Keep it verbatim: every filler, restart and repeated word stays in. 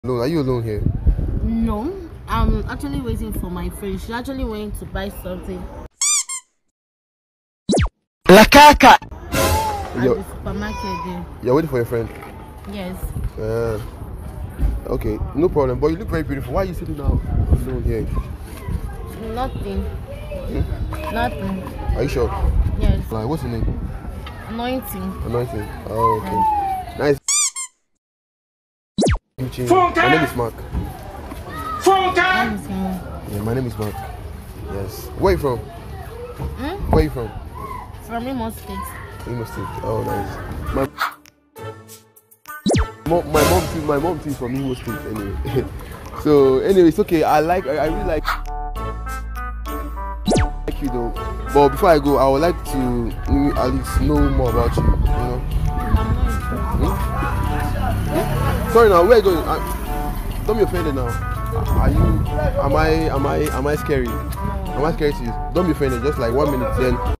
Alone? Are you alone here? No, I'm actually waiting for my friend. She actually went to buy something La caca! at You're, the supermarket there. you're waiting for your friend? Yes. Uh, okay, no problem. But you look very beautiful. Why are you sitting down alone here? Nothing. Hmm? Nothing. Are you sure? Yes. Like, what's your name? Anointing. Anointing. Oh, okay. Nice. My name is Mark. Yeah, my name is Mark. Yes. Where are you from? Hmm? Where are you from? From Imo State. Imo State. Oh, nice. My mom, my mom too. My mom too is from Imo State. Anyway. So anyway, it's okay. I like. I, I really like. Like you though. But before I go, I would like to maybe at least know more about you. You know. Hmm? Sorry now. Where are you going? I, don't be offended now. Are you? Am I? Am I? Am I scary? Am I scary to you? Don't be offended. Just like one minute then.